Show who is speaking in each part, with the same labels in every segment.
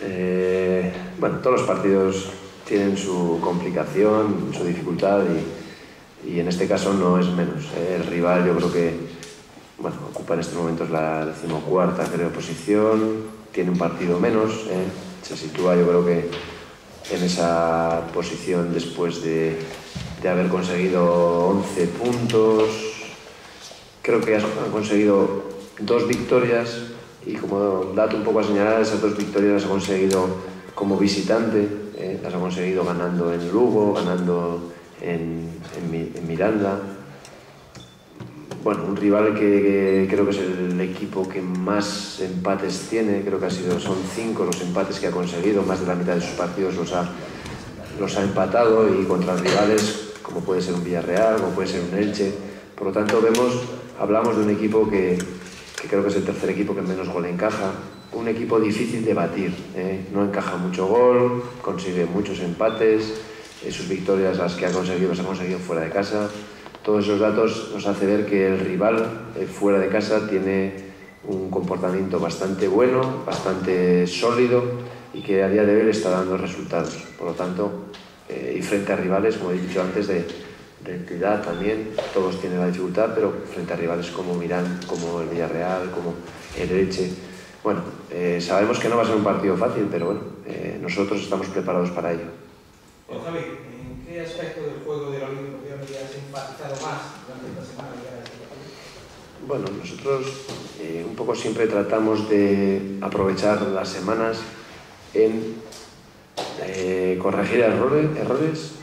Speaker 1: Bueno, todos los partidos tienen su complicación, su dificultad y en este caso no es menos. El rival yo creo que ocupa en estos momentos la 14ª creo, posición, tiene un partido menos, se sitúa yo creo que en esa posición después de haber conseguido 11 puntos. Creo que han conseguido 2 victorias y como dato un poco a señalar, esas 2 victorias las ha conseguido como visitante, las ha conseguido ganando en Lugo, ganando en Miranda. Bueno, un rival que creo que es el equipo que más empates tiene, creo que son 5 los empates que ha conseguido, más de la mitad de sus partidos los ha empatado, y contra rivales como puede ser un Villarreal, como puede ser un Elche. Por lo tanto, hablamos de un equipo que creo que es el tercer equipo que menos gol encaja, un equipo difícil de batir, no encaja mucho gol, consigue muchos empates, sus victorias las ha conseguido fuera de casa. Todos esos datos nos hace ver que el rival fuera de casa tiene un comportamiento bastante bueno, bastante sólido y que a día de hoy le está dando resultados. Por lo tanto, y frente a rivales, como he dicho antes, de entidad también, todos tienen la dificultad, pero frente a rivales como Mirán, como el Villarreal, como el Elche. Bueno, sabemos que no va a ser un partido fácil, pero bueno, nosotros estamos preparados para ello.
Speaker 2: Bueno, Javi, ¿en qué aspecto del juego de la Unión Europea has empatizado más durante esta semana de este partido?
Speaker 1: Bueno, nosotros un poco siempre tratamos de aprovechar las semanas en corregir errores,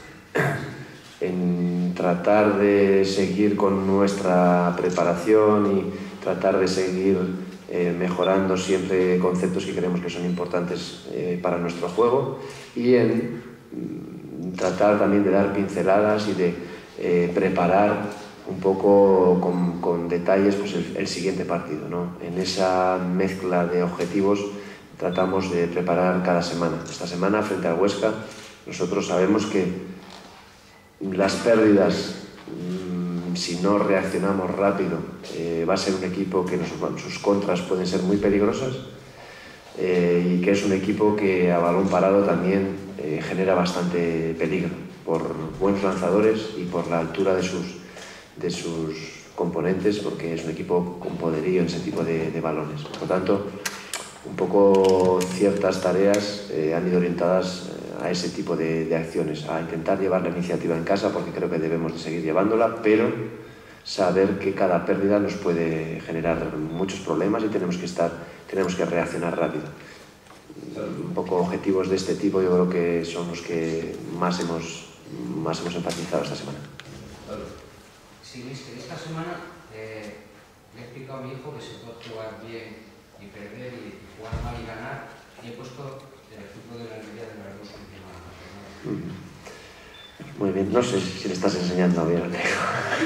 Speaker 1: en tratar de seguir con nuestra preparación y tratar de seguir mejorando siempre conceptos que creemos que son importantes para nuestro juego, y en tratar también de dar pinceladas y de preparar un poco con detalles pues el siguiente partido, ¿no? En esa mezcla de objetivos tratamos de preparar cada semana. Esta semana, frente al Huesca, nosotros sabemos que las pérdidas, si no reaccionamos rápido, va a ser un equipo que sus contras pueden ser muy peligrosas, y que es un equipo que a balón parado también genera bastante peligro por buenos lanzadores y por la altura de sus componentes, porque es un equipo con poderío en ese tipo de balones. Por lo tanto, un poco ciertas tareas han ido orientadas a ese tipo de acciones, a intentar llevar la iniciativa en casa, porque creo que debemos de seguir llevándola, pero saber que cada pérdida nos puede generar muchos problemas y tenemos que reaccionar rápido. Un poco objetivos de este tipo yo creo que son los que más hemos enfatizado esta semana.
Speaker 3: Sí, mister, esta semana le he explicado a mi hijo que se puede jugar bien y perder, y jugar mal y ganar, y he puesto el ejemplo de la Liga de las 2 últimas jornadas.
Speaker 1: Muy bien, no sé si le estás enseñando bien al hijo.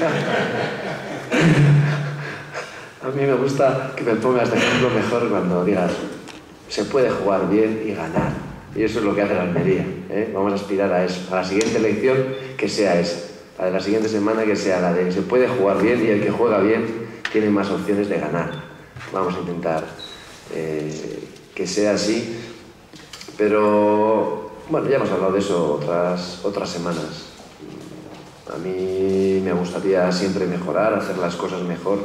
Speaker 1: A mí me gusta que me pongas de ejemplo mejor cuando digas se puede jugar bien y ganar, y eso es lo que hace la Almería, Vamos a aspirar a eso, a la siguiente elección que sea esa, la de la siguiente semana que sea la de se puede jugar bien y el que juega bien tiene más opciones de ganar. Vamos a intentar que sea así, pero bueno, ya hemos hablado de eso otras semanas. A mí me gustaría siempre mejorar, hacer las cosas mejor,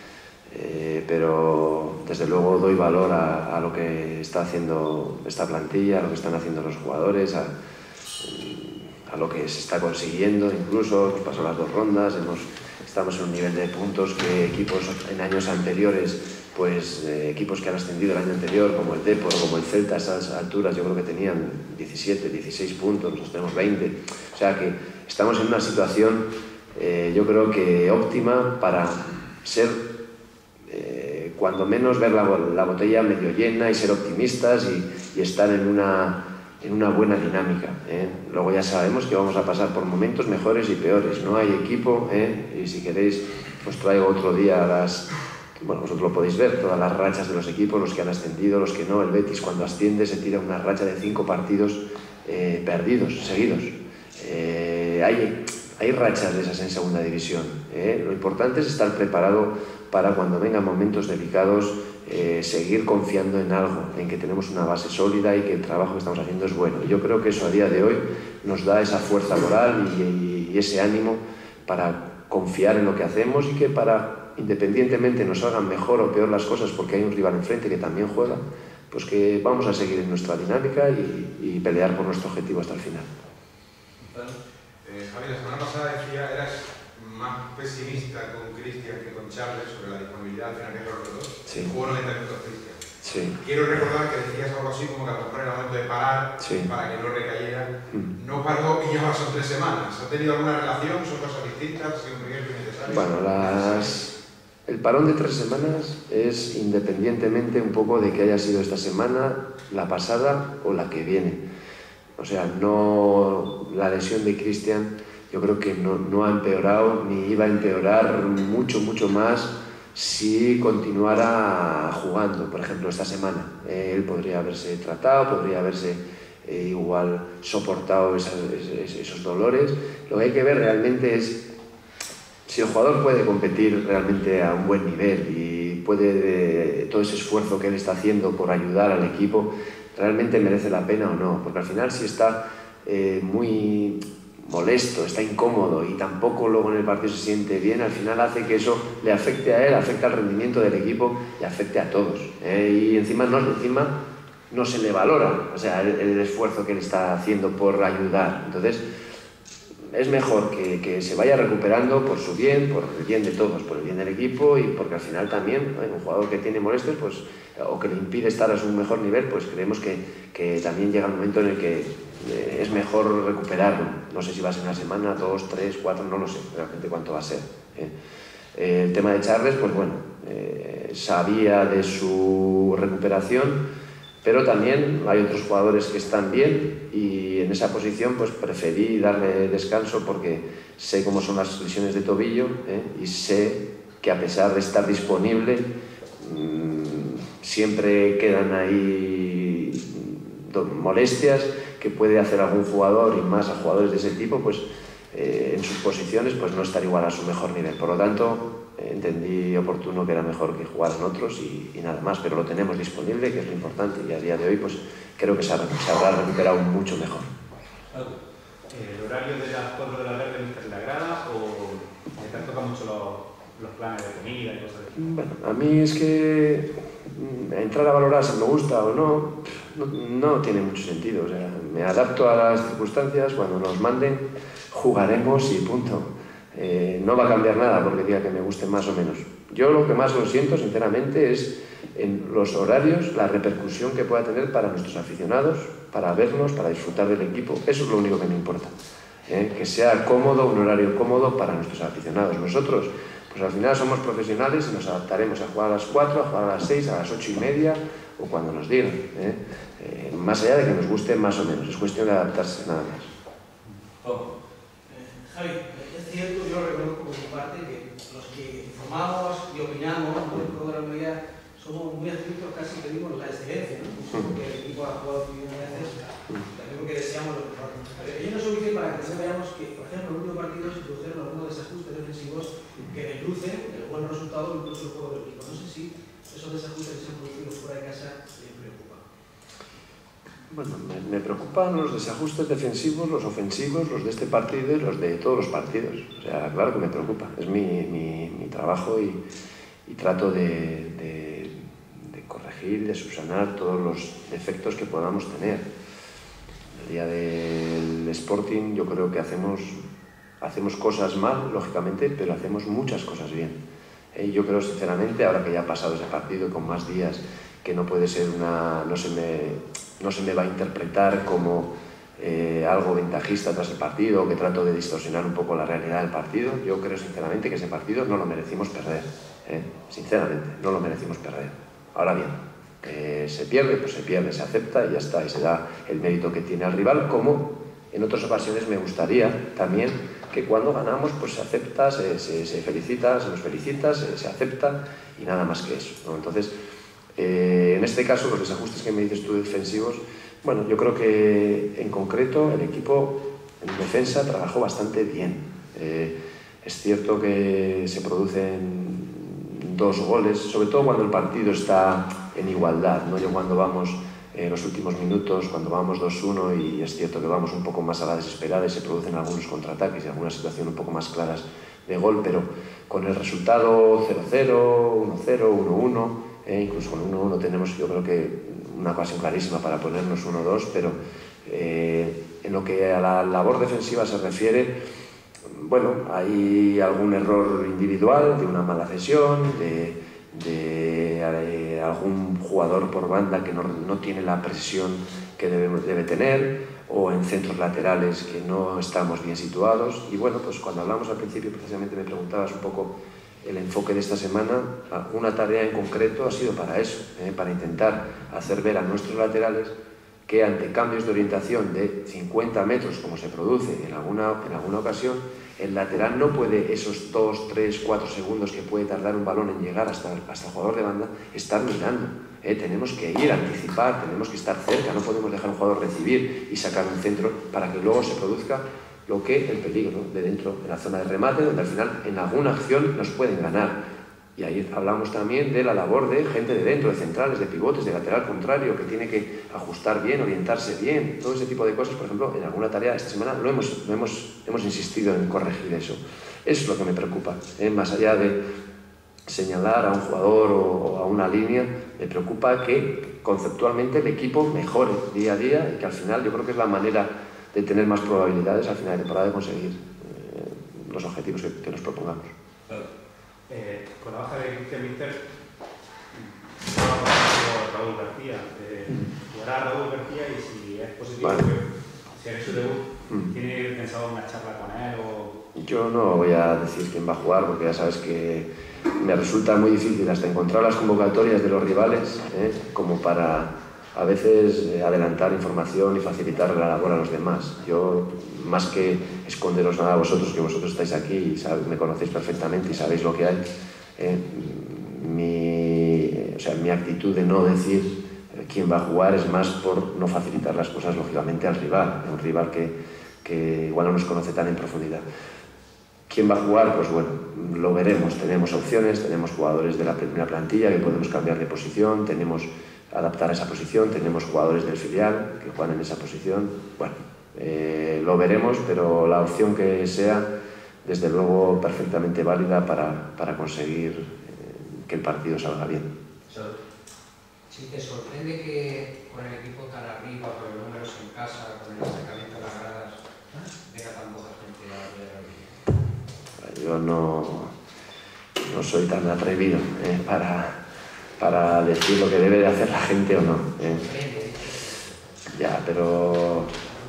Speaker 1: pero desde luego doy valor a lo que está haciendo esta plantilla, a lo que están haciendo los jugadores, a lo que se está consiguiendo. Incluso pues pasó las 2 rondas, estamos en un nivel de puntos que equipos en años anteriores, pues equipos que han ascendido el año anterior, como el Depor, como el Celta, a esas alturas yo creo que tenían 17, 16 puntos, nosotros tenemos 20. O sea que estamos en una situación yo creo que óptima para ser, cuando menos ver la botella medio llena y ser optimistas y estar en una buena dinámica. Luego ya sabemos que vamos a pasar por momentos mejores y peores, no hay equipo, y si queréis os traigo otro día vosotros lo podéis ver, todas las rachas de los equipos, los que han ascendido, los que no. El Betis cuando asciende se tira una racha de 5 partidos perdidos, seguidos. Hay rachas de esas en segunda división. Lo importante es estar preparado para cuando vengan momentos delicados seguir confiando en algo, en que tenemos una base sólida y que el trabajo que estamos haciendo es bueno. Yo creo que eso a día de hoy nos da esa fuerza moral y ese ánimo para confiar en lo que hacemos y que para, independientemente nos salgan mejor o peor las cosas porque hay un rival enfrente que también juega, pues que vamos a seguir en nuestra dinámica y pelear por nuestro objetivo hasta el final.
Speaker 4: Javi, la semana pasada decía, eras más pesimista con Cristian que con Charles sobre la disponibilidad al final de los dos.
Speaker 1: Sí.
Speaker 4: Jugó 90 minutos Cristian.
Speaker 1: Sí.
Speaker 4: Quiero recordar que decías algo así como que a lo mejor era momento de parar para que no recayera. No paró y ya son 3 semanas. ¿Ha tenido alguna relación? ¿Son cosas distintas? ¿Ha sido un riesgo innecesario?
Speaker 1: Bueno, el parón de 3 semanas es independientemente un poco de que haya sido esta semana, la pasada o la que viene. O sea, no, la lesión de Cristian yo creo que no ha empeorado ni iba a empeorar mucho más si continuara jugando. Por ejemplo, esta semana él podría haberse tratado, podría haberse igual soportado esos dolores. Lo que hay que ver realmente es si el jugador puede competir realmente a un buen nivel y puede todo ese esfuerzo que él está haciendo por ayudar al equipo realmente merece la pena o no, porque al final si está muy molesto, está incómodo y tampoco luego en el partido se siente bien, al final hace que eso le afecte a él, afecte al rendimiento del equipo y afecte a todos. Y encima no se le valora, o sea, el esfuerzo que él está haciendo por ayudar. Entonces, es mejor que se vaya recuperando por su bien, por el bien de todos, por el bien del equipo y porque al final también un jugador que tiene molestias pues, o que le impide estar a su mejor nivel, pues creemos que también llega un momento en el que es mejor recuperarlo. No sé si va a ser una semana, 2, 3, 4, no lo sé realmente cuánto va a ser. El tema de Charles, pues bueno, sabía de su recuperación, pero también hay otros jugadores que están bien y en esa posición pues preferí darle descanso porque sé cómo son las lesiones de tobillo y sé que a pesar de estar disponible siempre quedan ahí molestias que puede hacer algún jugador y más a jugadores de ese tipo pues en sus posiciones pues no estar igual a su mejor nivel. Por lo tanto entendí oportuno que era mejor que jugaran otros y nada más, pero lo tenemos disponible, que es lo importante, y a día de hoy pues creo que se habrá recuperado mucho mejor.
Speaker 5: ¿El horario de las 4 de la tarde no está en la grada o te tocan mucho los planes de comida y cosas así?
Speaker 1: Bueno, a mí es que entrar a valorar si me gusta o no tiene mucho sentido. O sea, me adapto a las circunstancias, cuando nos manden jugaremos y punto. No va a cambiar nada porque diga que me guste más o menos. Yo lo que más lo siento, sinceramente, es en los horarios, la repercusión que pueda tener para nuestros aficionados, para vernos, para disfrutar del equipo. Eso es lo único que me importa. Que sea cómodo, un horario cómodo para nuestros aficionados. Nosotros, pues al final somos profesionales y nos adaptaremos a jugar a las 4, a jugar a las 6, a las 8:30 o cuando nos digan. Más allá de que nos guste más o menos. Es cuestión de adaptarse nada más.
Speaker 2: Javi, es cierto, yo reconozco por mi parte que los que informamos y opinamos del juego de la Almería somos muy adscritos, casi pedimos la excelencia, ¿no? Porque el equipo ha jugado muy bien veces, también porque deseamos lo mejor. Pero ello no es suficiente para que veamos que, por ejemplo, en el último partido se produjeron algunos desajustes defensivos que reducen el buen resultado o incluso el juego del equipo. No sé si esos desajustes que se han producido fuera de casa les preocupan.
Speaker 1: Bueno, me preocupan los desajustes defensivos, los ofensivos, los de este partido y los de todos los partidos. O sea, claro que me preocupa. Es mi trabajo y trato de corregir, de subsanar todos los defectos que podamos tener. El día del Sporting yo creo que hacemos cosas mal, lógicamente, pero hacemos muchas cosas bien. Yo creo sinceramente, ahora que ya ha pasado ese partido y con más días, que no puede ser no se me va a interpretar como algo ventajista tras el partido o que trato de distorsionar un poco la realidad del partido. Yo creo sinceramente que ese partido no lo merecimos perder. Sinceramente, no lo merecimos perder. Ahora bien, se pierde, pues se pierde, se acepta y ya está, y se da el mérito que tiene al rival, como en otras ocasiones me gustaría también que cuando ganamos pues se acepta, se felicita, se nos felicita, se acepta y nada más que eso, ¿no? Entonces, en este caso, los desajustes que me dices tú defensivos, bueno, yo creo que en concreto el equipo en defensa trabajó bastante bien. Es cierto que se producen 2 goles, sobre todo cuando el partido está en igualdad, ¿no? Yo cuando vamos en los últimos minutos, cuando vamos 2-1 y es cierto que vamos un poco más a la desesperada y se producen algunos contraataques y algunas situaciones un poco más claras de gol, pero con el resultado 0-0, 1-0, 1-1, incluso con 1-1 tenemos, yo creo que una ocasión clarísima para ponernos 1-2, pero en lo que a la labor defensiva se refiere, bueno, hay algún error individual, de una mala cesión, de algún jugador por banda que no tiene la presión que debe tener, o en centros laterales que no estamos bien situados. Y bueno, pues cuando hablamos al principio, precisamente me preguntabas un poco el enfoque de esta semana, una tarea en concreto ha sido para eso, para intentar hacer ver a nuestros laterales que ante cambios de orientación de 50 metros, como se produce en alguna ocasión, el lateral no puede esos 2, 3, 4 segundos que puede tardar un balón en llegar hasta el jugador de banda, estar mirando. Tenemos que ir a anticipar, tenemos que estar cerca, no podemos dejar a un jugador recibir y sacar un centro para que luego se produzca lo que el peligro de dentro, de la zona de remate, donde al final en alguna acción nos pueden ganar. Y ahí hablamos también de la labor de gente de dentro, de centrales, de pivotes, de lateral contrario, que tiene que ajustar bien, orientarse bien, todo ese tipo de cosas. Por ejemplo, en alguna tarea esta semana hemos insistido en corregir eso. Eso es lo que me preocupa, más allá de señalar a un jugador o a una línea, me preocupa que conceptualmente el equipo mejore día a día y que al final yo creo que es la manera de tener más probabilidades al final de temporada de conseguir los objetivos que nos propongamos.
Speaker 5: Con la baja de Mister, Raúl García, jugará Raúl García y si es positivo, vale, si haré su debut, ¿tiene pensado una charla con él o...?
Speaker 1: Yo no voy a decir quién va a jugar porque ya sabes que me resulta muy difícil hasta encontrar las convocatorias de los rivales, como para a veces adelantar información y facilitar la labor a los demás. Yo, más que esconderos nada a vosotros, que vosotros estáis aquí y me conocéis perfectamente y sabéis lo que hay, mi actitud de no decir quién va a jugar es más por no facilitar las cosas, lógicamente, al rival, un rival que igual no nos conoce tan en profundidad. ¿Quién va a jugar? Pues bueno, lo veremos. Tenemos opciones, tenemos jugadores de la primera plantilla que podemos cambiar de posición, tenemos adaptar a esa posición, tenemos jugadores del filial que juegan en esa posición. Bueno, lo veremos, pero la opción que sea, desde luego, perfectamente válida para conseguir que el partido salga bien.
Speaker 3: Si te sorprende que con el equipo tan arriba, con los números en casa, con el acercamiento a las gradas, venga tan poca gente a ver la vida.
Speaker 1: Yo no soy tan atrevido para decir lo que debe de hacer la gente o no. Ya, pero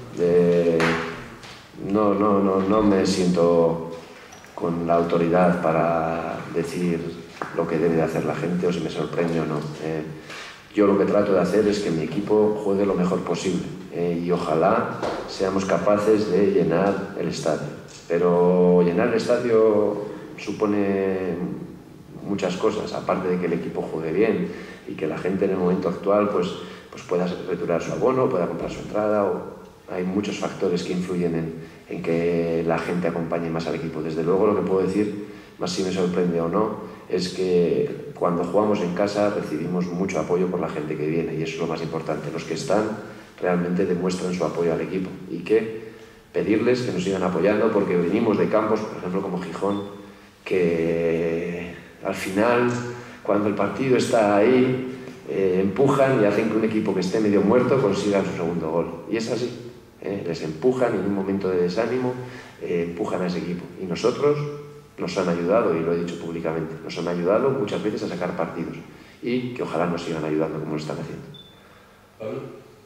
Speaker 1: no me siento con la autoridad para decir lo que debe de hacer la gente o si me sorprende o no. Yo lo que trato de hacer es que mi equipo juegue lo mejor posible y ojalá seamos capaces de llenar el estadio. Pero llenar el estadio supone muchas cosas, aparte de que el equipo juegue bien y que la gente en el momento actual pues pueda retirar su abono, pueda comprar su entrada. Hay muchos factores que influyen en que la gente acompañe más al equipo. Desde luego lo que puedo decir, más si me sorprende o no, es que cuando jugamos en casa recibimos mucho apoyo por la gente que viene y eso es lo más importante. Los que están realmente demuestran su apoyo al equipo y que pedirles que nos sigan apoyando porque venimos de campos, por ejemplo como Gijón, que al final, cuando el partido está ahí, empujan y hacen que un equipo que esté medio muerto consiga su segundo gol. Y es así. Les empujan y en un momento de desánimo empujan a ese equipo. Y nosotros nos han ayudado, y lo he dicho públicamente, nos han ayudado muchas veces a sacar partidos. Y que ojalá nos sigan ayudando como lo están haciendo.
Speaker 4: Pablo,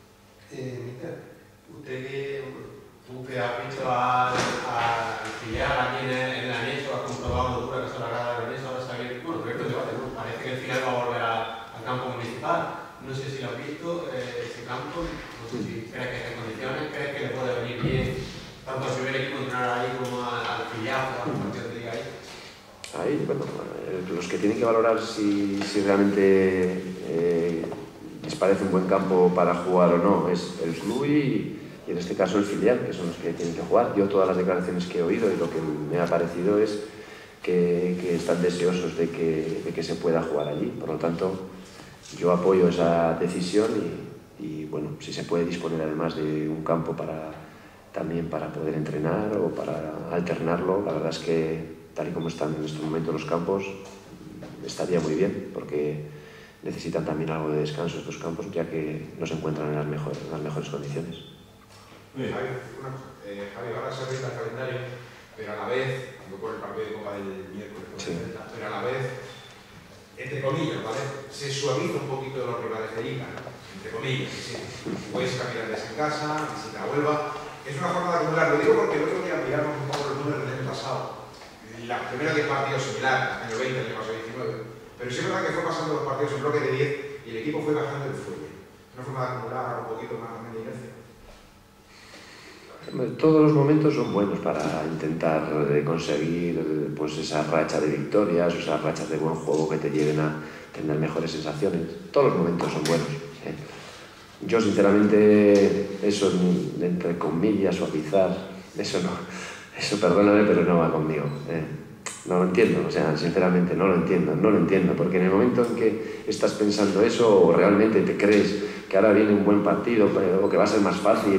Speaker 4: tú que has visto al filial aquí en la Neso, has comprobado lo dura que está la grada de la Neso, ahora está bien. Bueno, pero esto es debate, ¿no? Parece que el filial va a volver al campo municipal. No sé si lo has visto, ese campo, no sé si crees que está en condiciones, crees que le puede venir bien, tanto a subir el equipo entrenar ahí como al filial, jugar un partido de liga ahí.
Speaker 1: Ahí, bueno, los que tienen que valorar si realmente les parece un buen campo para jugar o no es el club y en este caso el filial, que son los que tienen que jugar. Yo todas las declaraciones que he oído y lo que me ha parecido es que están deseosos de que se pueda jugar allí. Por lo tanto, yo apoyo esa decisión y bueno, si se puede disponer además de un campo también para poder entrenar o para alternarlo, la verdad es que tal y como están en estos momentos los campos, estaría muy bien, porque necesitan también algo de descanso estos campos, ya que no se encuentran en las mejores condiciones.
Speaker 6: Javi, una cosa. Javi, ahora se rinde el calendario, pero a la vez, no por el partido de Copa del miércoles, sí, pero a la vez, entre comillas, ¿vale? Se suaviza un poquito de los rivales de Liga, ¿no? Entre comillas, sí. Huesca, Mirandés en casa, visita a Huelva. Es una forma de acumular. Lo digo porque el otro día miramos un poco los números del año pasado. La primera 10 partidos similar, año 20, el año pasado 19. Pero sí es verdad que fue pasando los partidos en bloque de 10 y el equipo fue bajando el fuelle. Es una forma de acumular un poquito más de inercia.
Speaker 1: Todos los momentos son buenos para intentar conseguir pues, esa racha de victorias, esas rachas de buen juego que te lleven a tener mejores sensaciones. Todos los momentos son buenos. Yo, sinceramente, eso, entre comillas, suavizar, eso perdóname, pero no va conmigo. No lo entiendo, o sea, sinceramente no lo entiendo, porque en el momento en que estás pensando eso o realmente te crees que ahora viene un buen partido o que va a ser más fácil,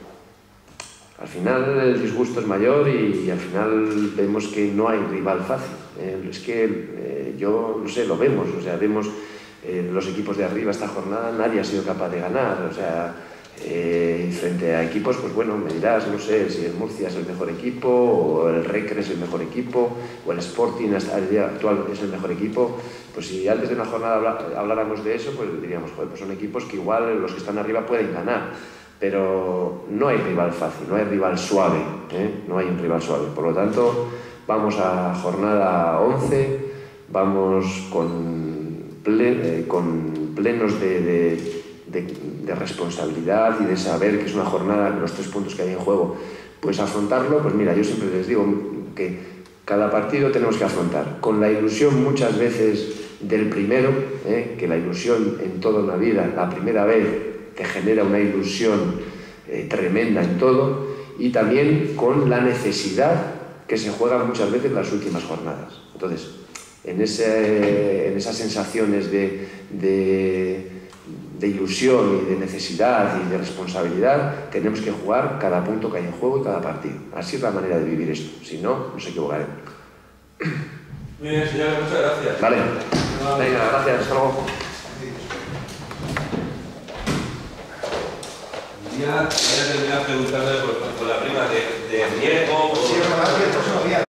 Speaker 1: al final el disgusto es mayor y al final vemos que no hay rival fácil. Es que yo, no sé, lo vemos, o sea, vemos los equipos de arriba esta jornada, nadie ha sido capaz de ganar, o sea, frente a equipos, pues bueno, me dirás, no sé, si el Murcia es el mejor equipo, o el Recre es el mejor equipo, o el Sporting hasta el día actual es el mejor equipo. Pues si antes de una jornada habláramos de eso, pues diríamos, joder, pues son equipos que igual los que están arriba pueden ganar. Pero no hay rival fácil, no hay rival suave, no hay un rival suave. Por lo tanto, vamos a jornada 11, vamos con plenos de responsabilidad y de saber que es una jornada, los 3 puntos que hay en juego, pues afrontarlo. Pues mira, yo siempre les digo que cada partido tenemos que afrontar con la ilusión muchas veces del primero, que la ilusión en toda una vida, la primera vez te genera una ilusión tremenda en todo, y también con la necesidad que se juega muchas veces en las últimas jornadas. Entonces, en esas sensaciones de ilusión y de necesidad y de responsabilidad, tenemos que jugar cada punto que hay en juego y cada partido. Así es la manera de vivir esto, si no, nos equivocaremos.
Speaker 7: Muy bien, señores, muchas gracias.
Speaker 1: Vale, venga, gracias, hasta luego.
Speaker 7: Ya voy a terminar preguntándole por la prima de riesgo.
Speaker 6: Sí,